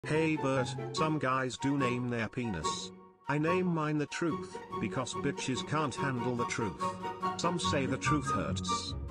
Hey Bert, some guys do name their penis. I name mine the truth, because bitches can't handle the truth. Some say the truth hurts.